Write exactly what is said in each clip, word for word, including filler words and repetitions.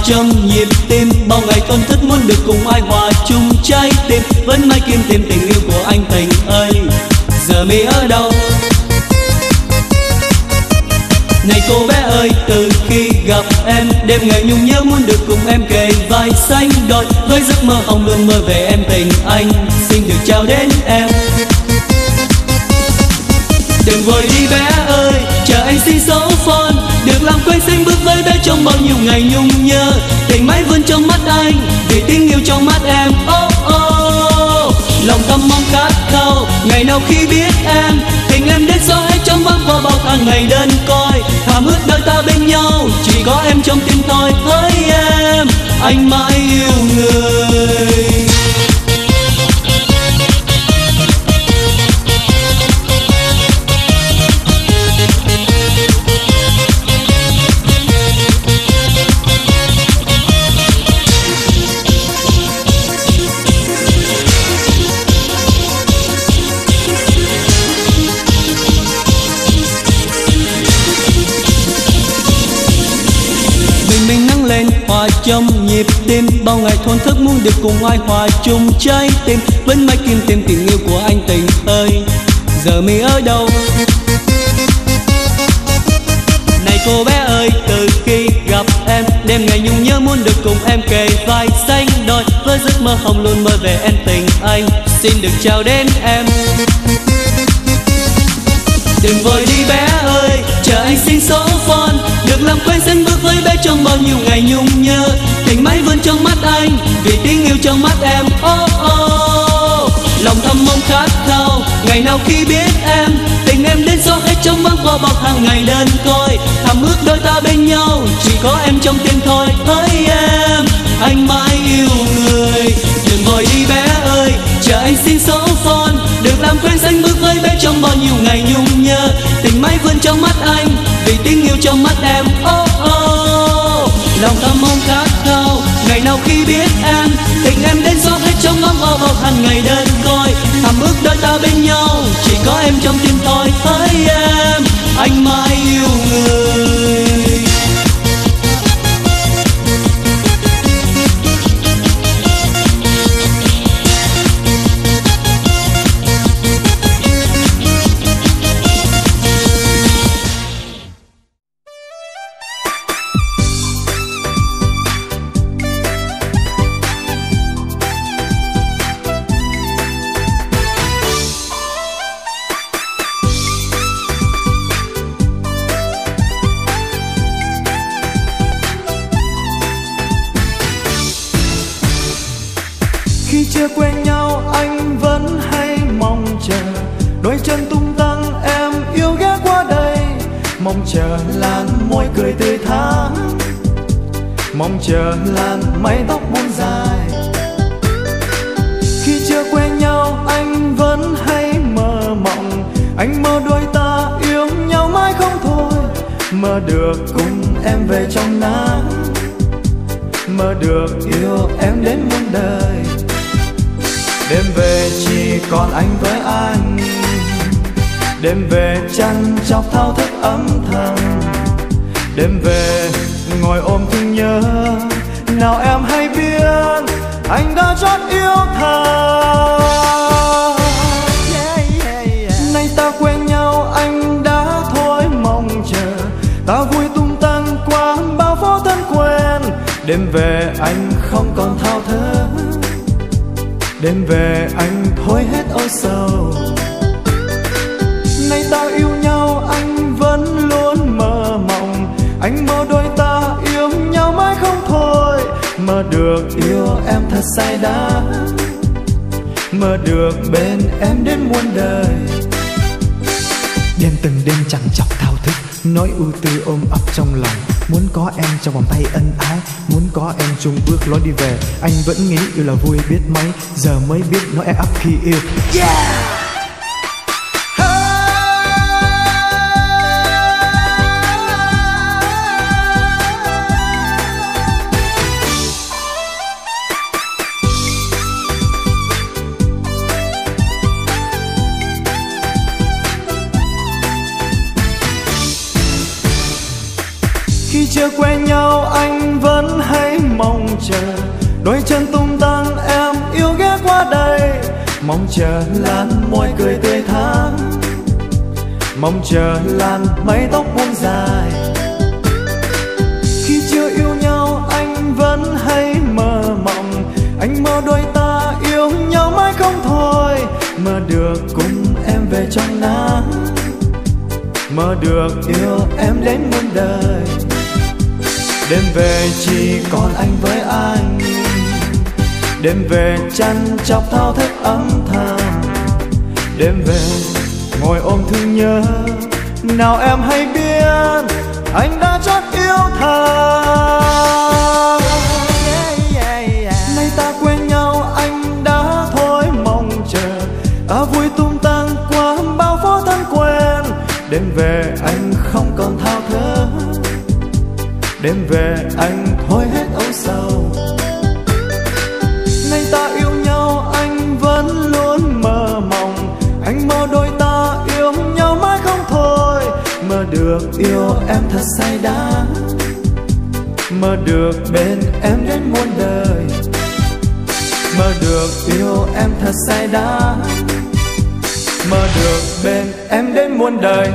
trong nhịp tim. Bao ngày con thức muốn được cùng ai hòa chung trái tim, vẫn mãi kiếm tìm tình yêu của anh tình ơi, giờ mi ở đâu? Này cô bé ơi, từ khi gặp em, đêm ngày nhung nhớ muốn được cùng em kề vai xanh đôi, với giấc mơ hồng luôn mơ về em tình anh, xin được chào đến em. Đừng vội đi bé ơi, chờ anh xin số phone, được làm quen xanh bước với bé trong bao nhiêu ngày nhung nhớ. Tình mãi vươn trong mắt anh, vì tiếng yêu trong mắt em. Oh oh, lòng thầm mong khát khao, ngày nào khi biết em, tình em đến gió hết trong vắng qua bao tháng ngày đơn côi. Thầm ước đôi ta bên nhau, chỉ có em trong tim thôi. Hỡi em, anh mãi yêu người. Hòa trong nhịp tim, bao ngày thổn thức muốn được cùng ai hòa chung trái tim, vẫn mãi kiếm tìm tình yêu của anh tình ơi, giờ mi ở đâu? Này cô bé ơi, từ khi gặp em, đêm ngày nhung nhớ muốn được cùng em kề vai xanh đôi, với giấc mơ hồng luôn mơ về em tình anh, xin được chào đến em. Đừng vội đi bé ơi, chờ anh xin số phone, được làm quen xanh bước với bé trong bao nhiêu ngày nhung nhớ. Tình mãi vươn trong mắt anh, vì tiếng yêu trong mắt em. Oh oh, lòng thầm mong khát khao, ngày nào khi biết em, tình em đến gió hết trong vắng qua bao tháng ngày đơn côi. Thầm ước đôi ta bên nhau, chỉ có em trong tim thôi. Hỡi em, anh mãi yêu người. Đừng vội đi bé ơi, chờ anh xin số phone, được làm quen xanh bước với bé trong bao nhiêu ngày nhung nhớ. Tình mãi vươn trong mắt anh, vì tiếng yêu trong mắt em. Oh oh, lòng thầm mong khát khao, ngày nào khi biết em, tình em đến gió hết trong ngóng bao bao hàng ngày đơn côi. Thầm ước đôi ta bên nhau, chỉ có em trong tim thôi. Hỡi em, anh mãi yêu người. Chờ làn môi cười tươi thắm, mong chờ làn mái tóc buông dài. Khi chưa quen nhau anh vẫn hay mơ mộng, anh mơ đôi ta yêu nhau mãi không thôi. Mơ được cùng em về trong nắng, mơ được yêu em đến muôn đời. Đêm về chỉ còn anh với anh, đêm về chăn chọc thao thức âm thầm. Đêm về ngồi ôm thương nhớ, nào em hay biết anh đã chót yêu thầm. Nay ta quen nhau anh đã thôi mong chờ, ta vui tung tăng qua bao phố thân quen. Đêm về anh không còn thao thức, đêm về anh thôi hết âu sầu. Nay ta yêu nhau anh vẫn luôn mơ mộng, anh mơ đôi ta yêu nhau mãi không thôi. Mơ được yêu em thật say đắm, mơ được bên em đến muôn đời. Đêm từng đêm chẳng chọc thao thức, nỗi ưu tư ôm ấp trong lòng. Muốn có em trong vòng tay ân ái, muốn có em chung bước lối đi về. Anh vẫn nghĩ yêu là vui biết mấy, giờ mới biết nỗi e ấp khi yêu. Yeah! Khi chưa quen nhau anh vẫn hay đôi chân tung tăng em yêu ghé qua đây, mong chờ làn môi cười tươi thắm, mong chờ làn mái tóc buông dài. Khi chưa yêu nhau anh vẫn hay mơ mộng, anh mơ đôi ta yêu nhau mãi không thôi, mơ được cùng em về trong nắng, mơ được yêu em đến muôn đời. Đêm về chỉ còn anh với anh, đêm về chăn chọc thao thức âm thầm, đêm về ngồi ôm thương nhớ. Nào em hay biết anh đã chót yêu thầm. Nay ta quen nhau anh đã thôi mong chờ, ta vui tung tăng qua bao phố thân quen. Đêm về anh không còn thao thức, đêm về anh thôi hết âu sầu. Nay ta yêu nhau anh vẫn luôn mơ mộng, anh mơ đôi ta yêu nhau mãi không thôi, mơ được yêu em thật say đắm, mơ được bên em đến muôn đời, mơ được yêu em thật say đắm, mơ được bên em đến muôn đời.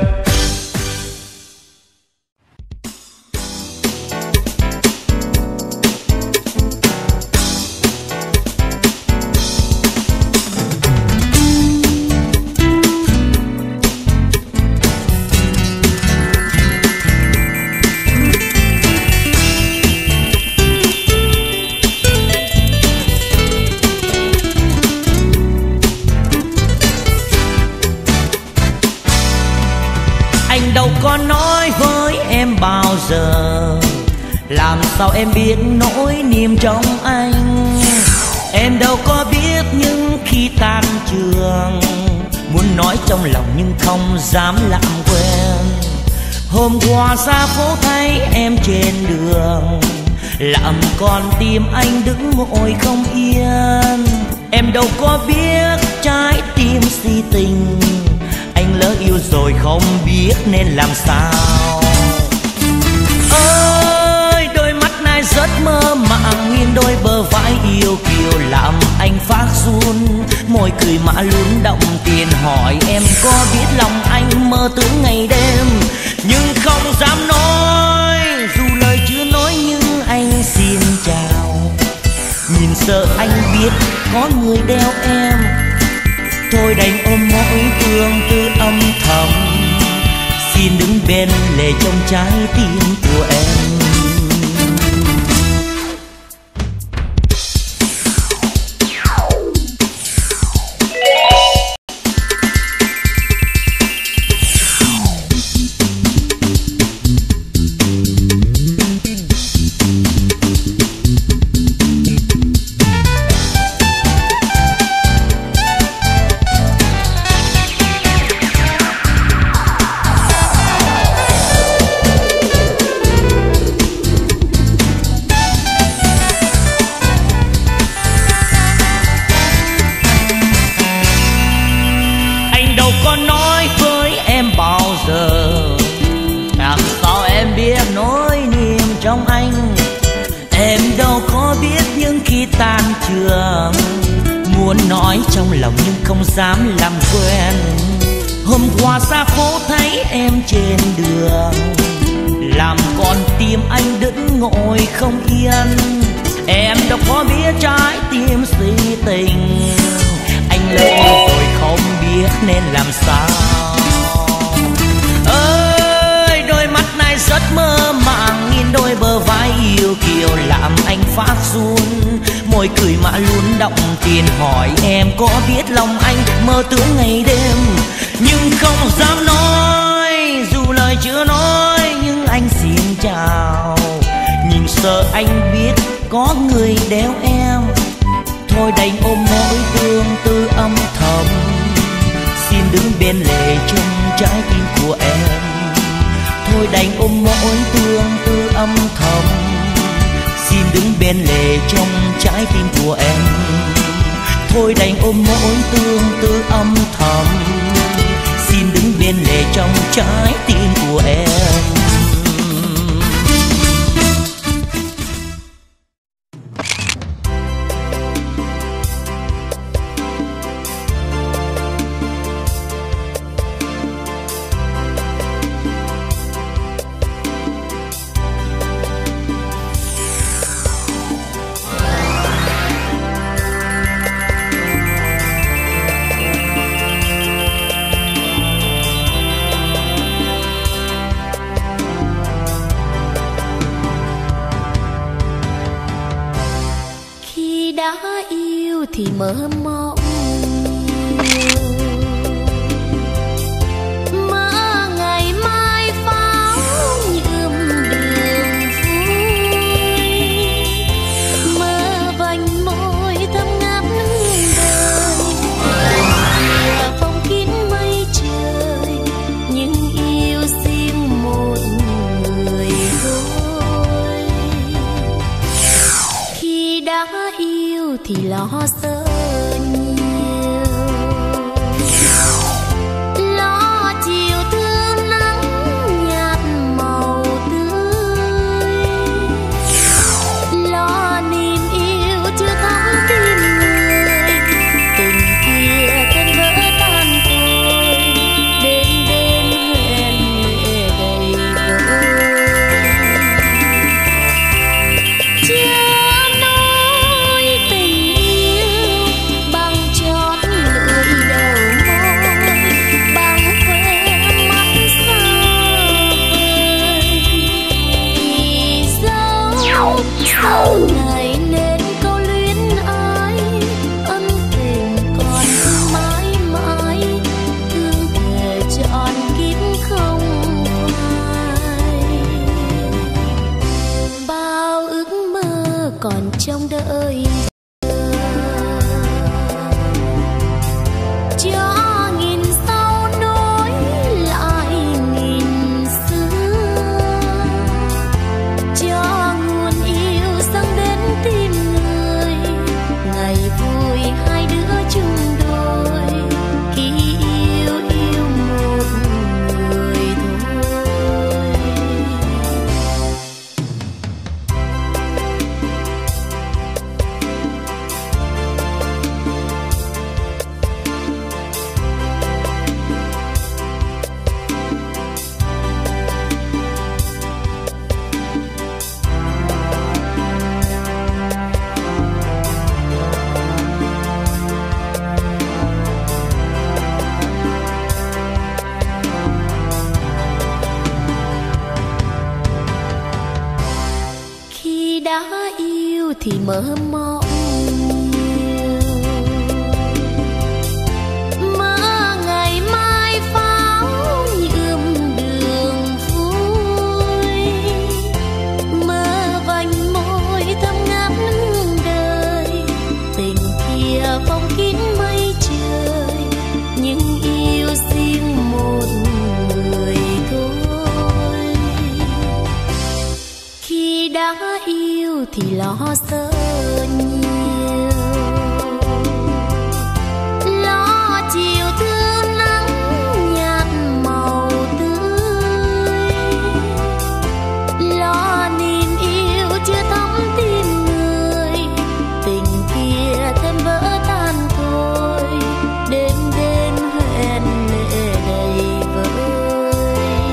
Làm sao em biết nỗi niềm trong anh, em đâu có biết. Nhưng khi tan trường muốn nói trong lòng nhưng không dám làm quen. Hôm qua ra phố thấy em trên đường, làm con tim anh đứng ngồi không yên. Em đâu có biết trái tim si tình, anh lỡ yêu rồi không biết nên làm sao. Ơi đôi mắt này rất mơ màng, nghiêng đôi bờ vai yêu kiều làm anh phát run. Môi cười mã luôn động tiền hỏi em có biết lòng anh mơ tưởng ngày đêm, nhưng không dám nói. Dù lời chưa nói nhưng anh xin chào. Nhìn sợ anh biết có người đeo em, thôi đành ôm mỗi thương tư âm thầm. Xin đứng bên lề trong trái tim của em. Muốn nói trong lòng nhưng không dám làm quen. Hôm qua ra phố thấy em trên đường, làm con tim anh đứng ngồi không yên. Em đâu có biết trái tim si tình, anh lỡ rồi không biết nên làm sao. Ơi đôi mắt này rất mơ màng, nhìn đôi bờ vai yêu kiều làm anh phát run. Môi cười mã luôn động tiền hỏi em có biết lòng anh mơ tưởng ngày đêm, nhưng không dám nói. Dù lời chưa nói nhưng anh xin chào. Nhìn sợ anh biết có người đeo em, thôi đành ôm mỗi thương tư âm thầm. Xin đứng bên lề trong trái tim của em, thôi đành ôm mỗi thương tư âm thầm. Xin đứng bên lề trong trái tim của em, thôi đành ôm mỗi tương tư âm thầm. Xin đứng bên lề trong trái tim của em. đã yêu thì mơ mộng mơ ngày mai pháo nhuộm đường vui, mơ vành môi thơm ngát hương đời, tình phong kín mây trời nhưng yêu riêng một người thôi. Khi đã yêu thì lo sợ nhiều, lo chiều thương nắng nhạt màu tươi, lo niềm yêu chưa thắm tim người, tình kia thân vỡ tan thôi, đêm đêm hẹn lệ đầy vơi. Chưa nói tình yêu bằng chót lưỡi đầu môi, bằng khoe mắt xa vời, thì dẫu sau này nên câu luyến ái, ân tình còn thương mãi mãi, thương thề trọn kiếp không phai. Bao ước mơ còn trong đợi cho nghìn sau nối lại nghìn xưa, cho nguồn yêu dâng đến tim người, ngày vui hai đứa chung đôi, khi yêu yêu một người thôi. Khi đã yêu thì mơ mộng nhiều, mơ ngày mai pháo nhuộm đường vui, mơ vành môi thơm ngát hương đời, tình kia phong kín mây trời nhưng yêu riêng một người thôi. Khi đã yêu thì lo sợ nhiều, lo chiều thương nắng nhạt màu tươi, lo niềm yêu chưa thắm tim người, tình kia thêm vỡ tan thôi, đêm đêm hẹn lệ đầy vơi.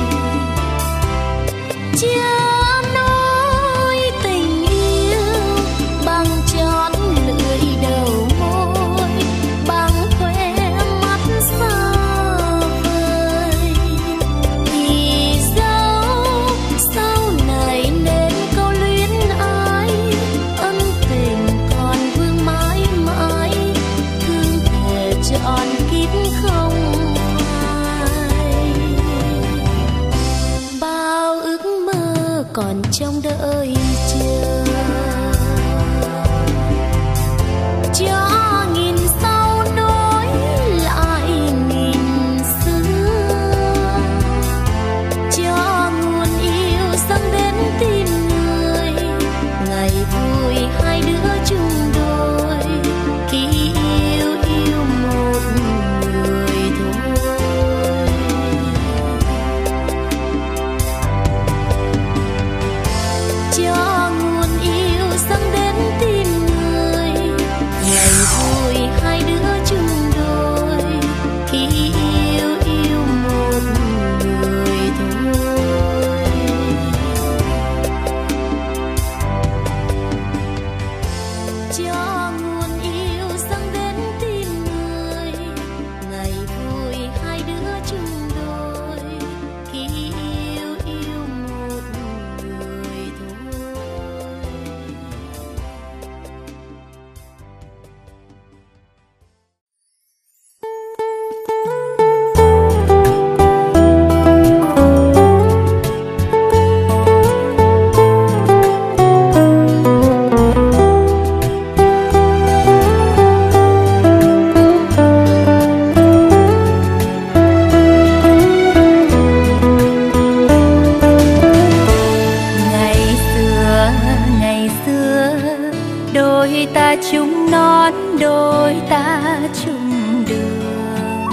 Chưa nói tình yêu bằng chót lưỡi đầu môi, bằng khoe mắt xa vời, thì dẫu sau này nên câu luyến ái, ân tình còn vương mãi mãi, thương thề trọn kiếp không phai. Bao ước mơ còn trong đợi chờ, cho nghìn sau nối lại nghìn xưa, cho nguồn yêu dâng đến tim người, ngày vui hai đứa chung đôi, khi yêu yêu một người thôi. Cho nguồn yêu dâng đến tim người, ngày vui hai đứa chung đôi, khi yêu yêu một người thôi. Cho nguồn yêu dâng đến tim người, ngày vui hai đứa chung đôi, khi yêu yêu một người thôi. đôi ta chung non, đôi ta chung đường.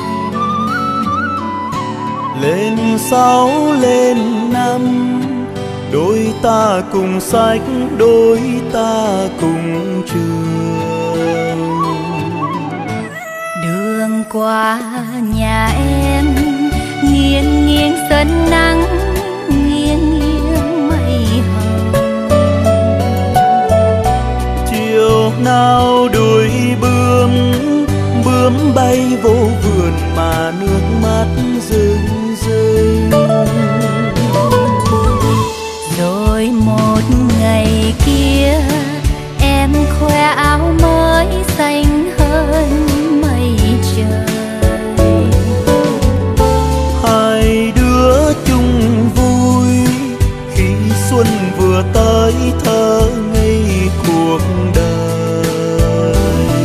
Lên sáu lên năm, đôi ta cùng sách, đôi ta cùng trường. Đường qua nhà em nghiêng nghiêng sân nắng, nghiêng nghiêng mây hồng. Chiều nào đuổi bướm, bướm bay vô vườn mà nước mắt rưng rưng. Rồi một ngày kia em khoe áo mới xanh hơn mây trời. Hai đứa chung vui khi xuân vừa tới thơ ngây cuộc đời.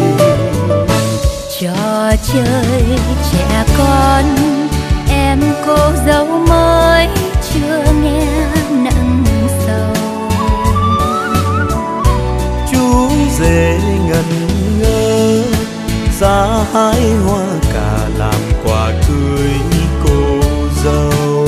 Trò chơi trẻ con em cô dâu mới chưa nghe nặng sầu. Chú rể ngẩn ngơ ra hái hoa cà làm quà cưới cô dâu.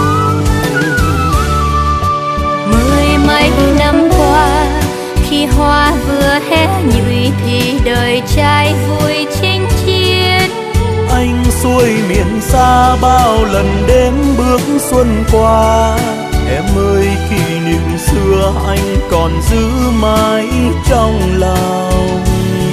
Mười mấy năm qua khi hoa vừa hé nhụy thì đời trai vui chinh chiến. Anh xuôi miền xa bao lần đêm bước xuân qua. Em ơi kỷ niệm xưa anh còn giữ mãi trong lòng.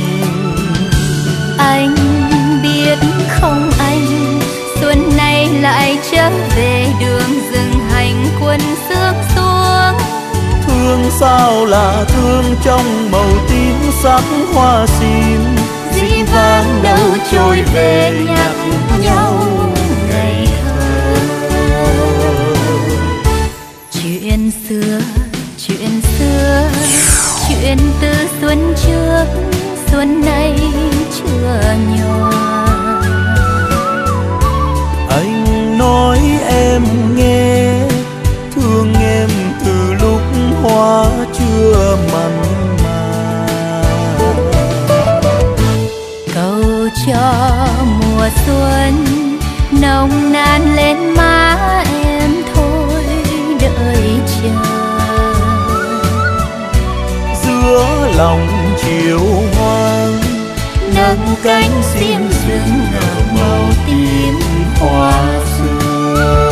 Anh biết không anh, xuân nay lại trở về đường rừng hành quân sương xuống. Thương sao là thương trong màu tím sắc hoa sim. Dĩ vãng đâu trôi về nhắc nhau ngày thơ. Chuyện xưa, chuyện xưa, chuyện từ xuân trước, xuân nay chưa nhòa. Anh nói em nghe, thương em từ lúc hoa chưa mặn mà. Cầu cho mùa xuân nồng nàn lên má em thôi đợi chờ. Giữa lòng chiều hoang nâng cánh xiêm rừng nở màu tím hoa xưa.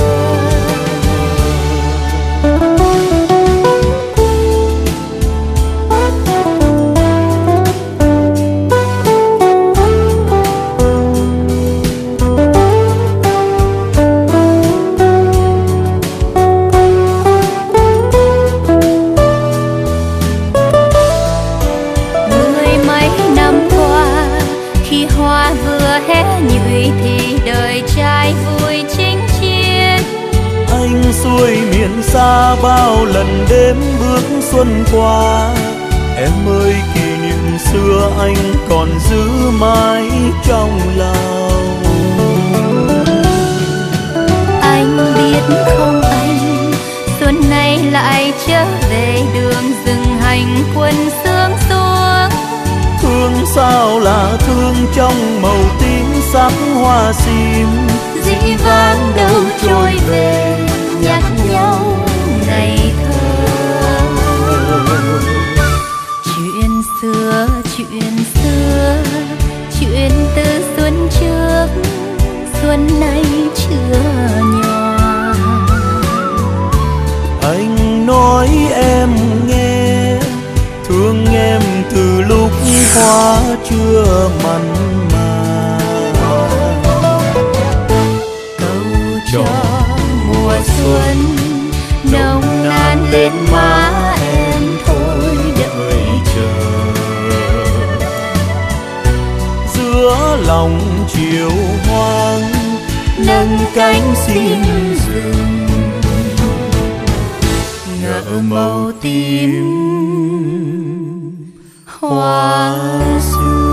Thì đời trai vui chinh chiến. Anh xuôi miền xa bao lần đêm bước xuân qua. Em ơi kỷ niệm xưa anh còn giữ mãi trong lòng. Anh biết không anh, xuân nay lại trở về đường rừng hành quân sương xuống. Thương sao là thương trong màu tím sắc hoa sim. Dĩ vãng đâu trôi về nhắc nhau ngày thơ. Chuyện xưa, chuyện xưa, chuyện từ xuân trước, xuân nay chưa nhòa. Anh nói em nghe, thương em từ lúc hoa chưa mặn mà. Cầu cho mùa xuân nồng nàn lên má em thôi đợi chờ. Giữa lòng chiều hoang nâng cánh xiêm rừng nở màu tím hoa xưa.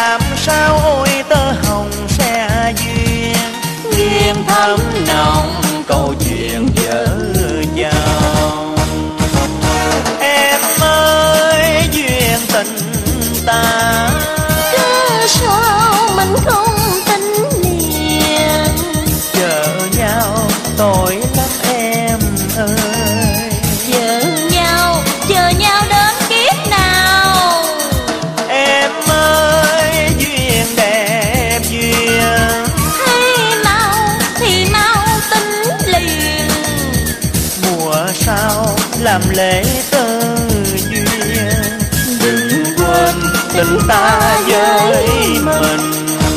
làm sao ôi tơ hồng sẽ duyên, duyên thắm nồng câu chuyện vợ chồng. Em ơi duyên tình ta, cớ sao mình không tin liền, chờ nhau tội lắm em ơi. chờ nhau chờ nhau đến kiếp nào. Em ơi duyên đẹp duyên, Hay mau thì mau tính liền, mùa sau làm lễ tơ duyên. Đừng quên tình ta với mình,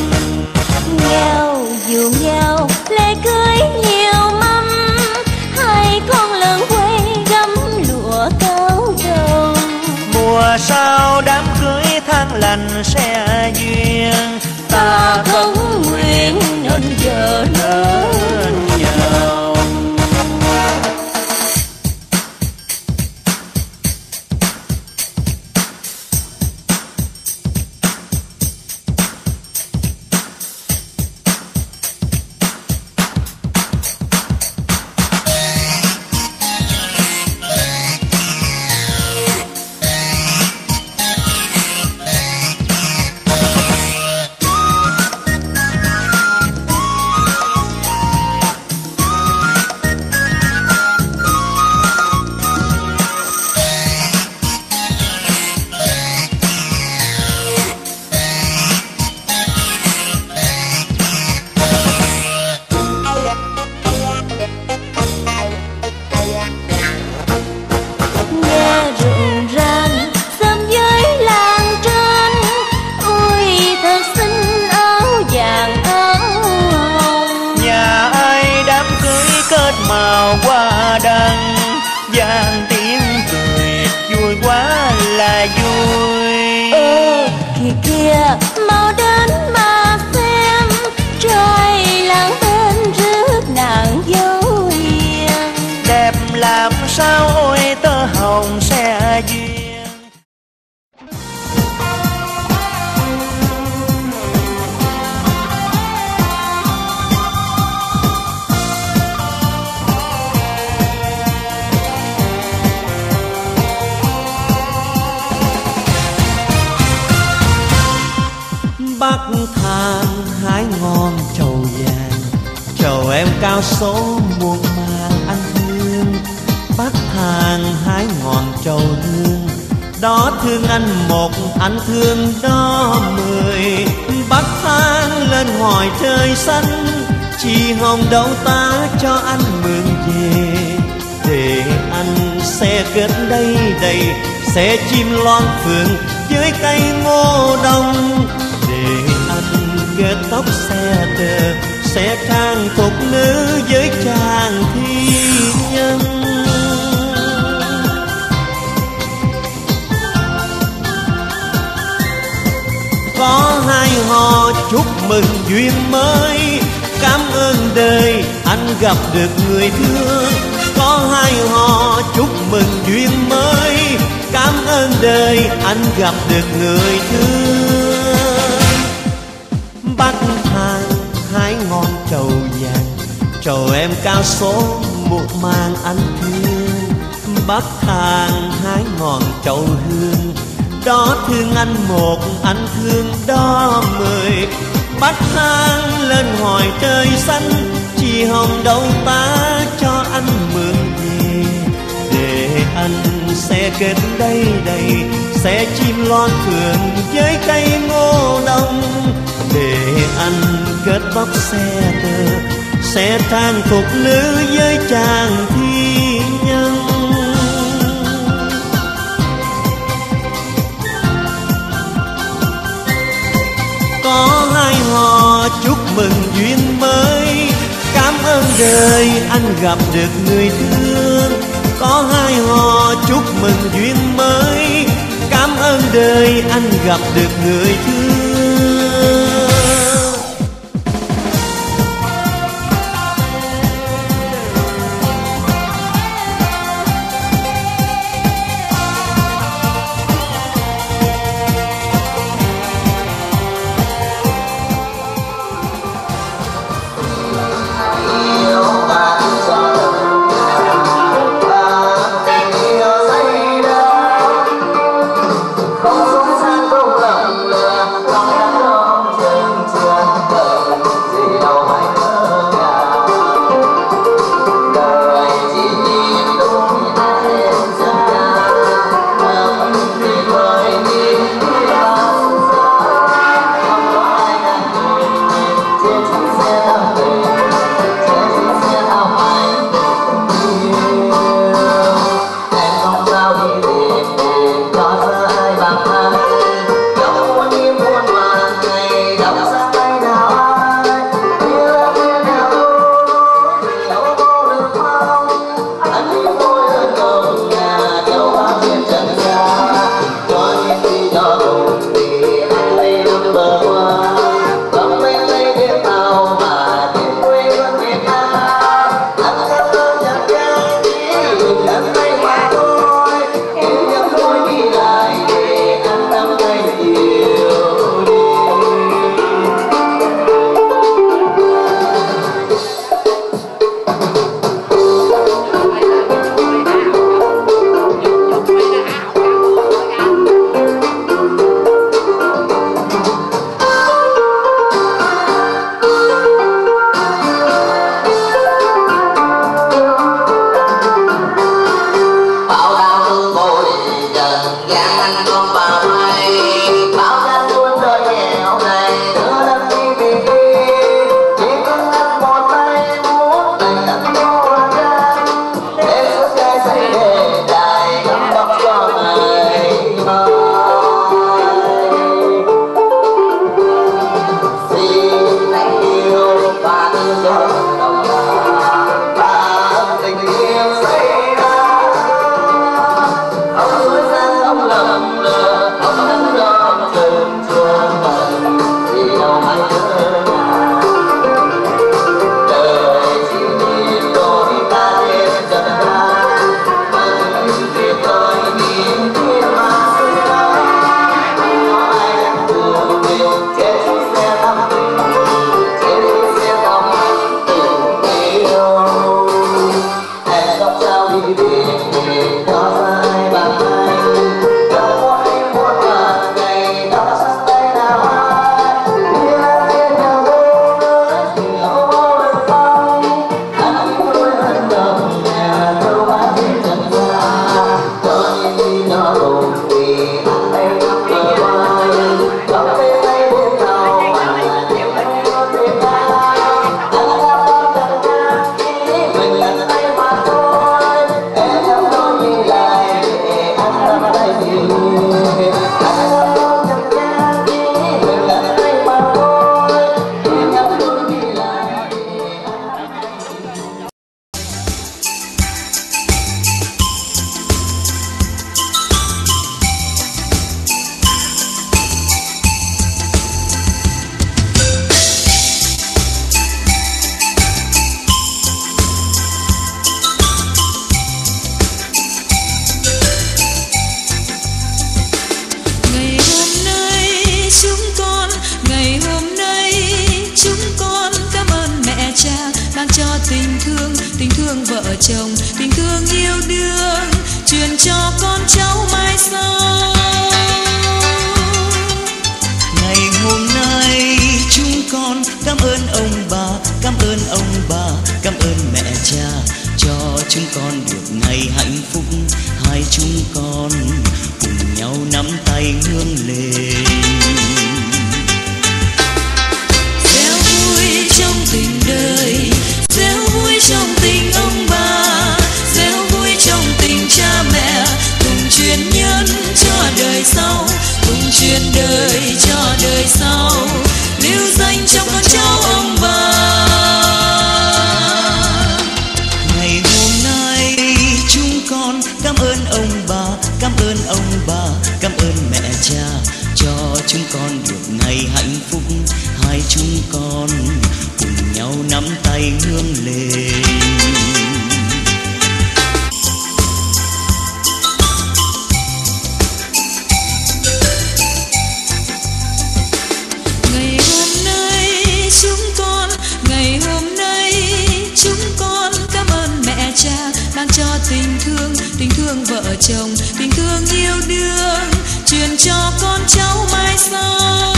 nhau dù nhau lễ cưới nhiều mâm, hai con lợn quay gấm lụa cao trầu. mùa sau đám cưới tháng lành sẽ duyên. Ta không nguyện nên giờ nên nhau. Nghe rộn ràng sớm với làng trên, ôi thật xinh áo vàng áo hồng. Nhà ai đám cưới kết màu hoa đăng, vang tiếng cười vui quá là vui. Ơ kìa kìa mau đến mà xem, trai làng bên rước nàng dâu hiền. Đẹp làm sao ôi tơ hồng sẽ duyên. Bắc thang hái ngon trầu vàng, trầu em cao số muôn mang anh thương. Bắc thang hái ngọn trầu hương, đó thương anh một anh thương đó mười. Bắc thang lên hỏi trời xanh, chỉ hồng đâu ta cho anh mượn về. Để anh sẽ kết đây đây, sẽ chim loan phượng với cây ngô đông. Để anh kết tóc xe tơ, sẽ trang phục nữ với chàng thi nhân. Có hai họ chúc mừng duyên mới, cảm ơn đời anh gặp được người thương. Có hai họ chúc mừng duyên mới, cảm ơn đời anh gặp được người thương. Bắc thang hái ngon trầu vàng, trầu em cao số một mang anh thương. Bắc thang hái ngọn trầu hương, đó thương anh một anh thương đó mười. Bắc thang lên hỏi trời xanh, chỉ hồng đâu ta cho anh mượn về. Để anh sẽ kết đây đây, sẽ chim loan phượng với cây ngô đông. Để anh kết tóc xe tơ, sẽ trang phục nữ với chàng thi nhân. Có hai họ chúc mừng duyên mới, cảm ơn đời anh gặp được người thương. Có hai họ chúc mừng duyên mới, cảm ơn đời anh gặp được người thương. vợ chồng, tình thương yêu đương truyền cho con cháu mai sau. Ngày hôm nay chúng con cảm ơn ông bà, cảm ơn ông bà, cảm ơn mẹ cha cho chúng con được ngày hạnh phúc. Hai chúng con cùng nhau nắm tay hướng lên. Gieo vui trong tình đời, gieo vui trong tình ông bà, gieo vui trong tình cha mẹ, cùng truyền nhân cho đời sau, cùng truyền đời cho đời sau, lưu danh trong con cháu ông bà. Ngày hôm nay chúng con cảm ơn ông bà, cảm ơn ông bà, cảm ơn mẹ cha cho chúng con được ngày hạnh phúc. Hai chúng con cùng nhau nắm tay hướng lên. Ngày hôm nay chúng con, ngày hôm nay chúng con cảm ơn mẹ cha ban cho tình thương, tình thương vợ chồng, tình thương yêu đương truyền cho con cháu mai sau.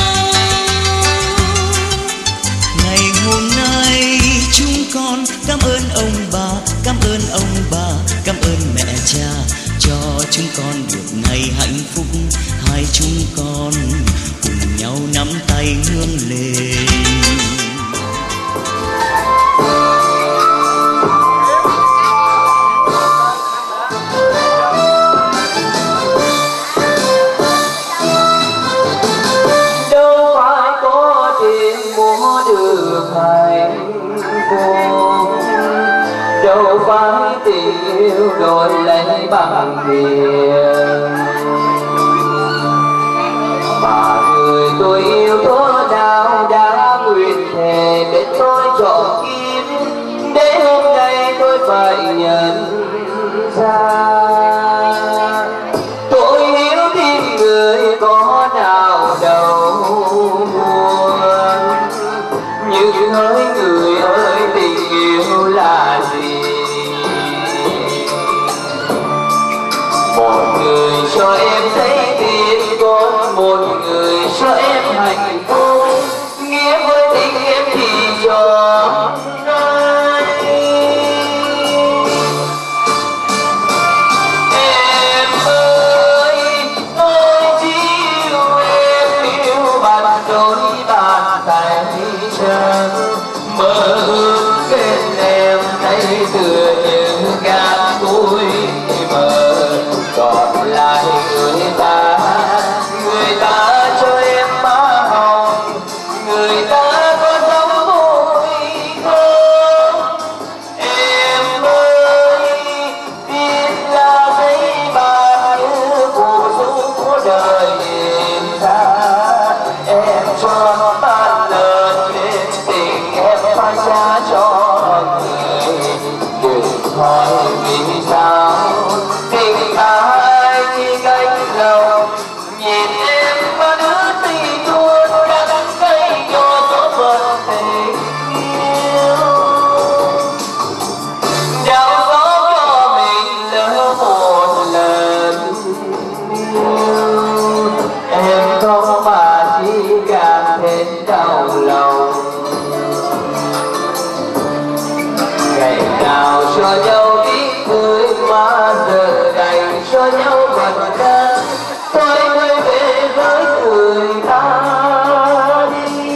Ngày hôm nay chúng con cảm ơn ông bà, cảm ơn ông bà, cảm ơn mẹ cha cho chúng con được ngày hạnh phúc. Hai chúng con cùng nhau nắm tay hướng lên. Đâu phải có tiền mua được hạnh phúc, đâu phải tình yêu đổi lấy bằng tiền, mà người tôi yêu tố nào đã nguyện thề để tôi chọn kiếp, để hôm nay tôi phải nhận ra. Tôi hiểu tim người có nào đâu buồn, nhưng hỡi người ơi tình yêu là gì? Một người cho em thấy tin con, một người cho em hạnh phúc, nghĩa với tình em thì cho ai. Em ơi, tôi chỉ yêu em, yêu bạn đôi bàn tay chân, mơ ước bên em thấy tựa như gạt tôi mơ. Còn lại người ta, người ta cho em má hồng, người ta có giống môi thơm. Em ơi, biết là giấy bà như phù du của đời nhìn ra, em cho tan lớn lên tình em phải trả cho người. Đừng hỏi vì sao tình ai khi cánh lòng, nhìn em mà đứa tình luôn đắng cay cho số phận tình yêu. Đau gió cho mình lỡ một lần yêu, em không mà chỉ càng thêm đau lòng. Ngày nào cho nhau biết cười mà giờ đành cho nhau vật đen, tôi mới về với người ta đi.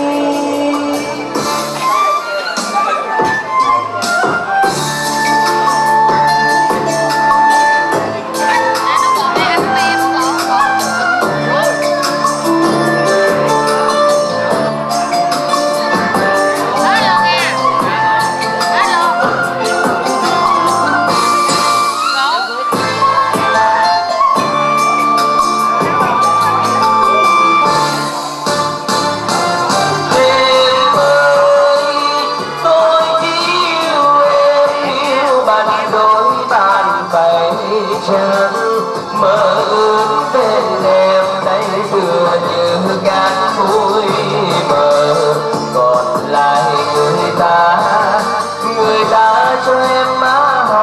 cho em má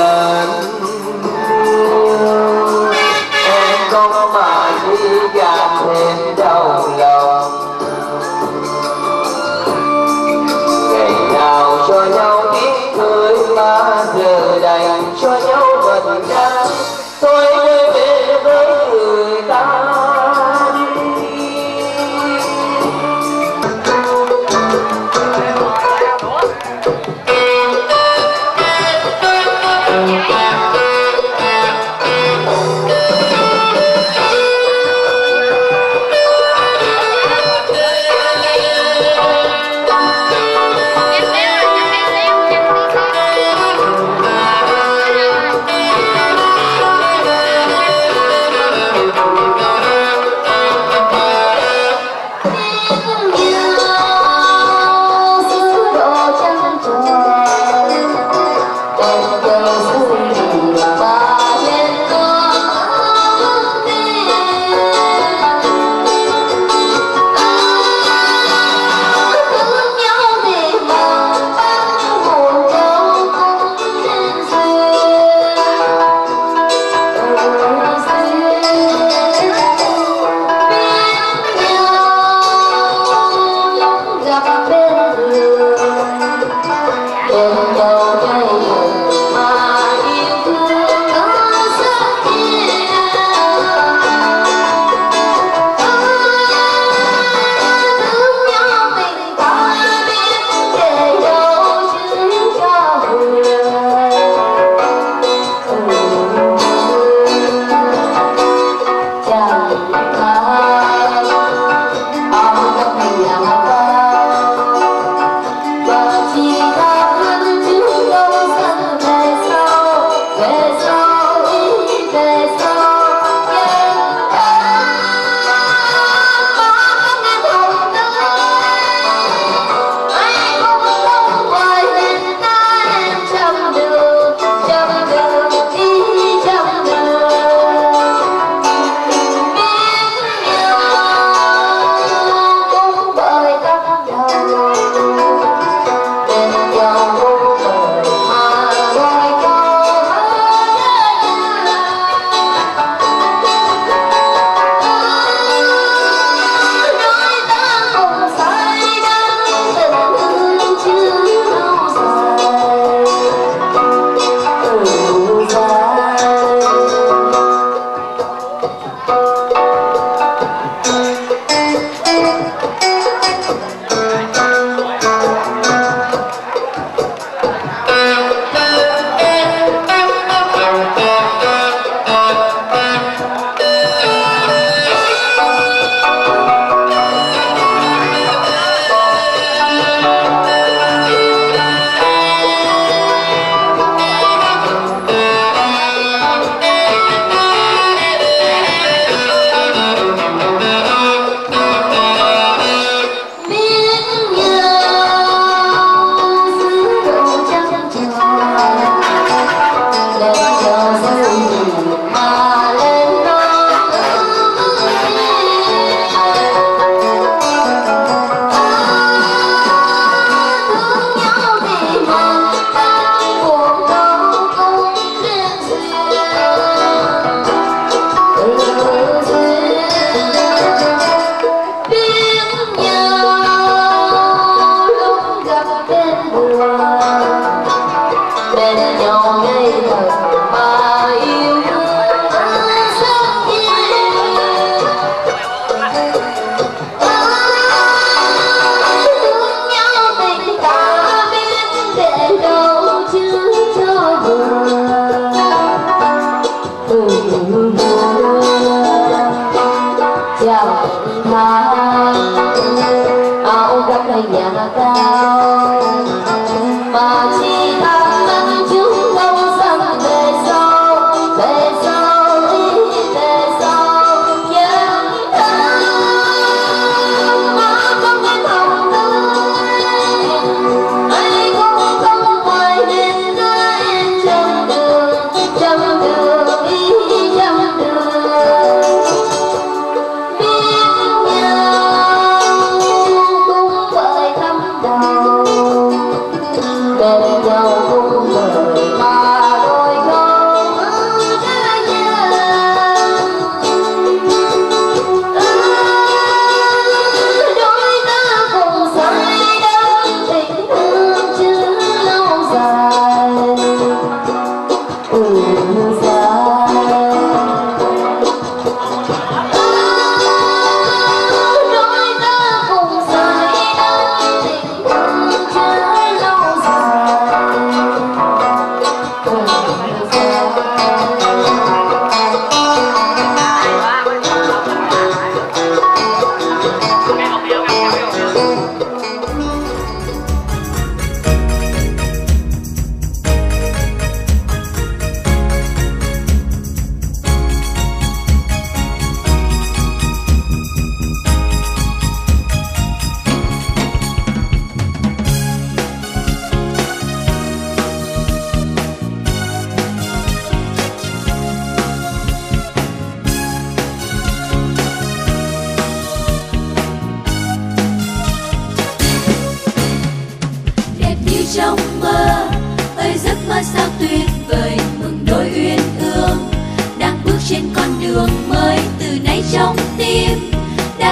mến em không mà chỉ càng thêm đau lòng. Ngày nào cho nhau tiếng cười mà giờ đành cho nhau bật ra, tôi quay về với người ta đi. Hãy subscribe cho kênh Ghiền Mì Gõ để không bỏ lỡ những video hấp dẫn.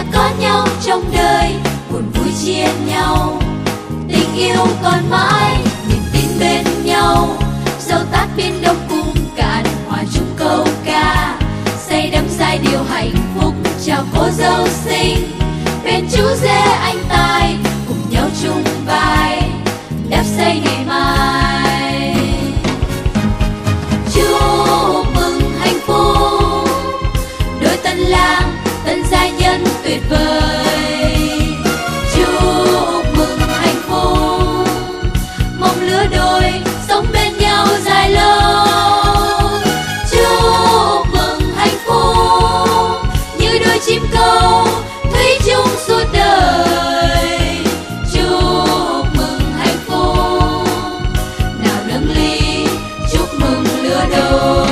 có nhau trong đời, buồn vui chia nhau. Tình yêu còn mãi, niềm tin bên nhau. Dẫu tát biển đông cùng cạn, hòa chung câu ca. Say đắm giai điệu hạnh phúc, chào cô dâu xinh. Bên chú rể anh tài, cùng nhau chung vai, đắp xây ngày mai. Chúc mừng hạnh phúc, đôi tân lang, tân gia nhân tuyệt vời. Chúc mừng hạnh phúc, mong lứa đôi sống bên nhau dài lâu. Chúc mừng hạnh phúc, như đôi chim câu thủy chung suốt đời. Chúc mừng hạnh phúc, nào nâng ly chúc mừng lứa đôi.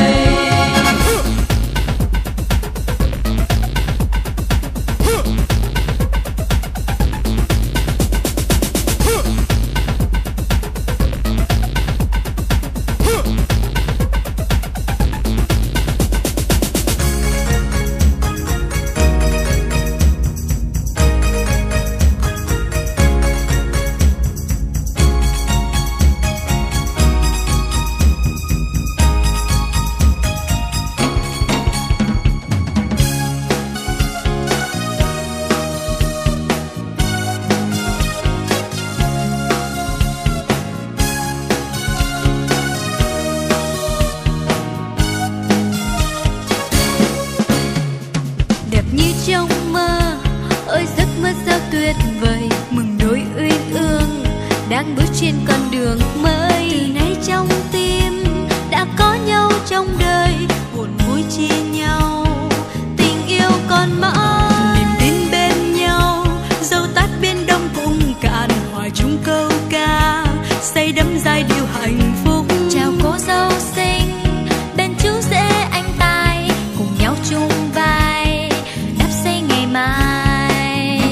Đẹp như trong mơ, ơi giấc mơ sao tuyệt vời. Mừng đôi uyên ương đang bước trên con đường mới. Từ nay trong tim đã có nhau trong đời, buồn vui chia nhau. Tình yêu còn mãi, niềm tin bên nhau. Dẫu tát biển đông cùng cạn, hòa chung câu ca. Say đắm giai điệu hạnh phúc, chào cô dâu xinh. Bên chú rể anh tài, cùng nhau chung vai, đắp xây ngày mai.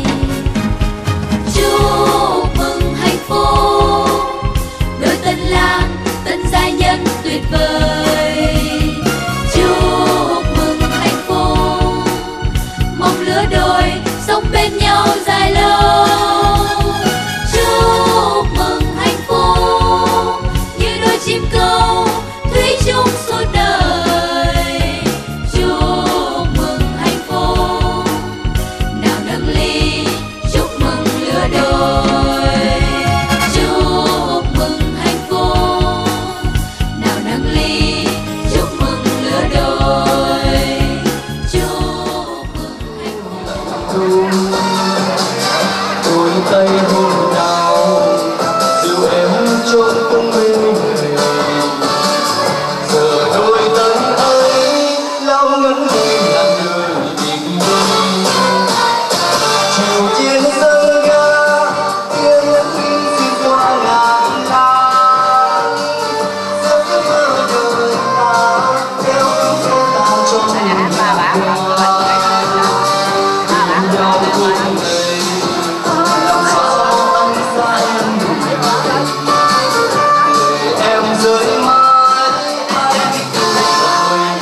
Chúc mừng hạnh phúc, đôi tân lang, tân gia nhân tuyệt vời. Chúc mừng hạnh phúc, mong lứa đôi sống bên nhau dài lâu. Chúc mừng hạnh phúc, như đôi chim câu thủy chung suốt đời. Chúc mừng hạnh phúc, nào nâng ly chúc mừng lứa đôi. Chúc mừng hạnh phúc, nào nâng ly chúc mừng lứa đôi. Chúc mừng hạnh phúc. Đôi tay hôn nhau, dìu em trốn cùng bên người. Giờ đôi tay ấy lao ngấn đêm làm đời tình đôi. Chiều trên sân ga, tia nhẫn xin qua ngàn năm. Giấc mơ đời ta theo tiếng ta trong niềm hoa. Nhau cùng đời, làm sao anh xa em đủ đời. Để em rơi mãi mãi cuộc đời.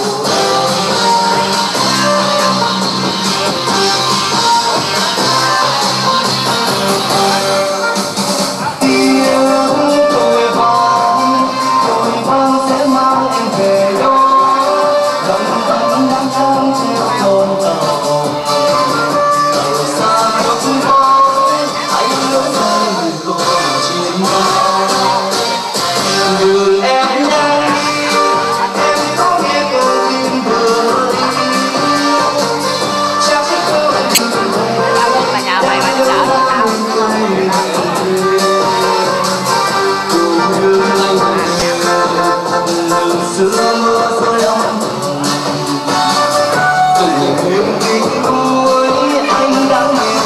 Tiếng tôi vang, tôi vang sẽ mang em về đó. Lặng thầm đang trăng treo con tàu. Tàu xa khúc bóng, hãy nhớ rằng còn trên cao. Đường em nhanh, em có nghe cơn tim vừa đi. Chắc có anh về nhà mày mà chở tao. Cùng đường anh về, đường xưa mưa rơi âm thầm. Từng đêm kinh cuối anh đã nghe.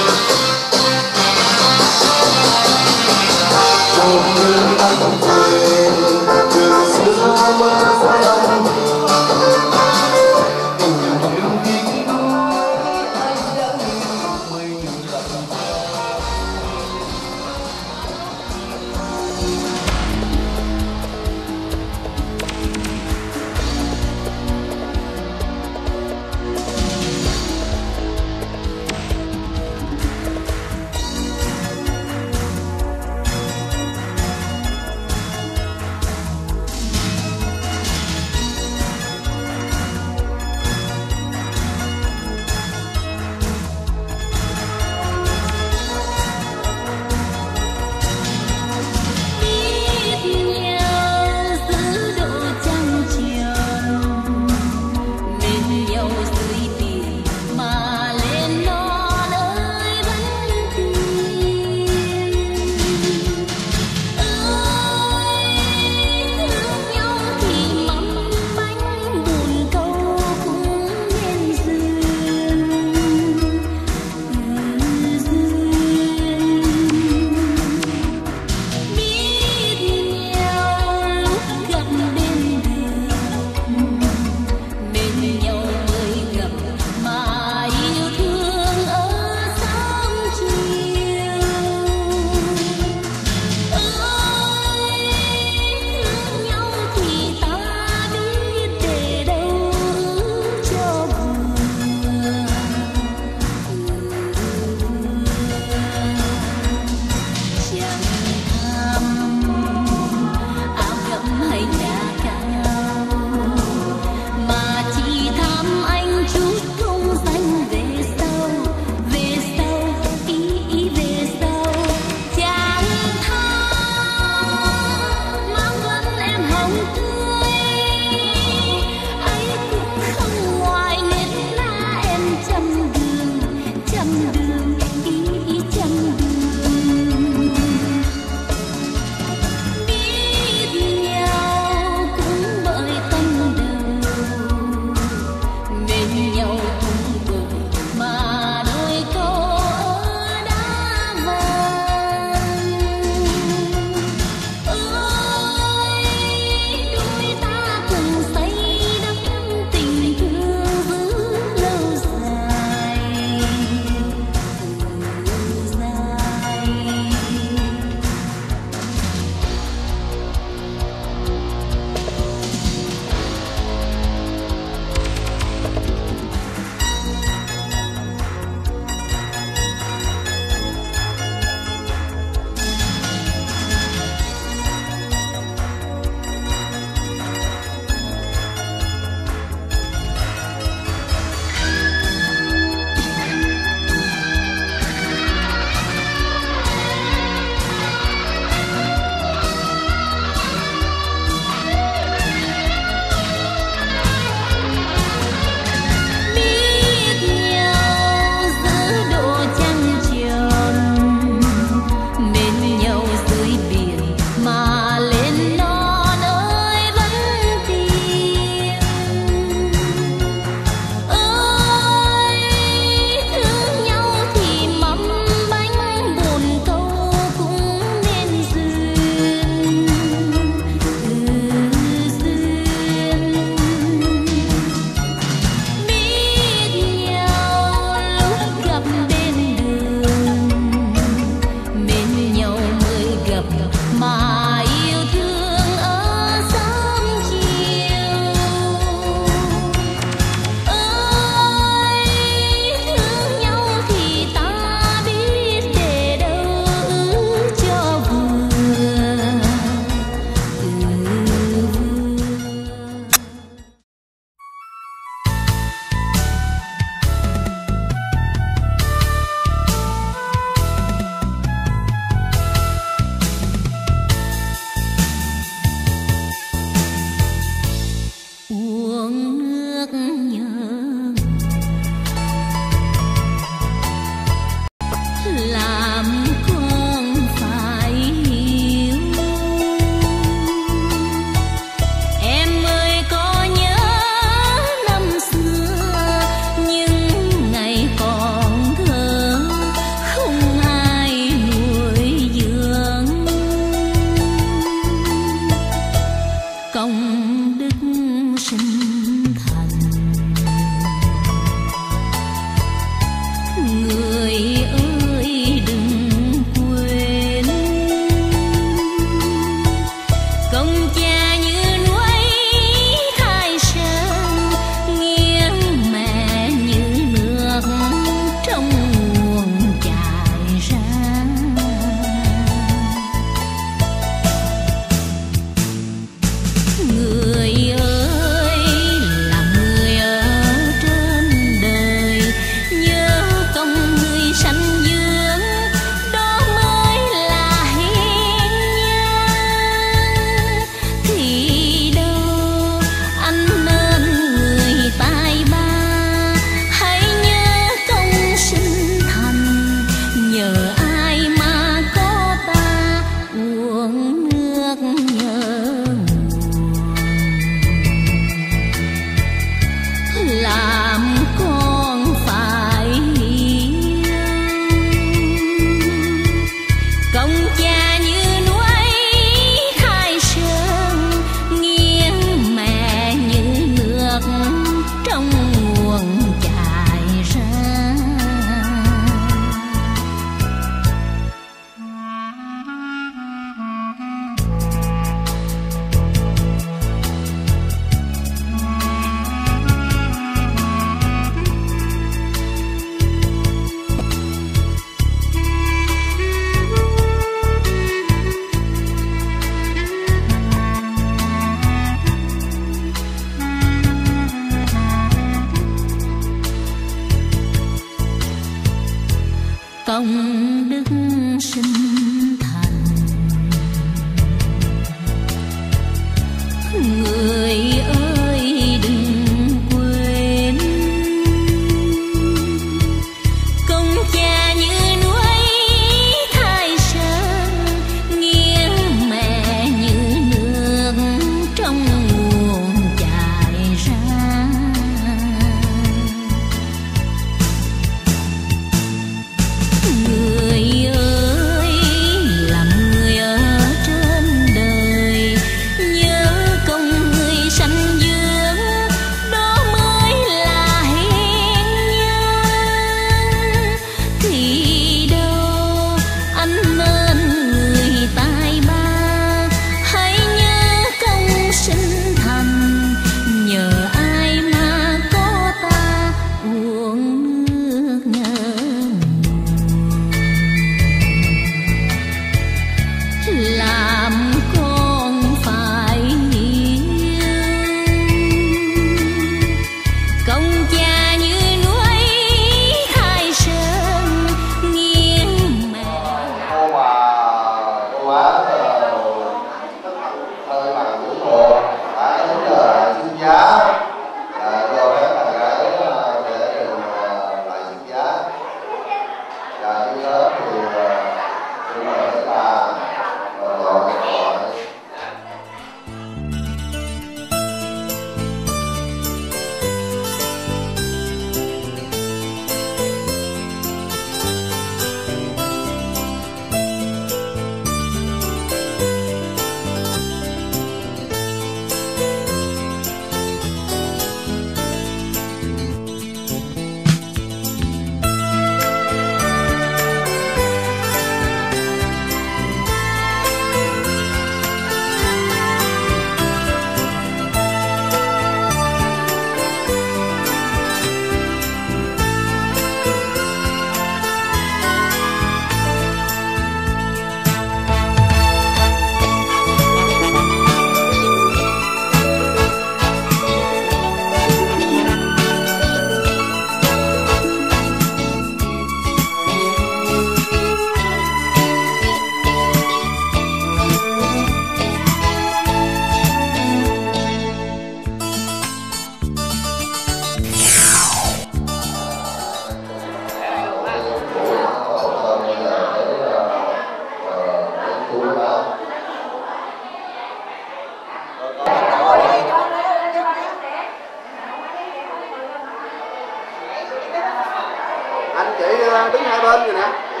nhá.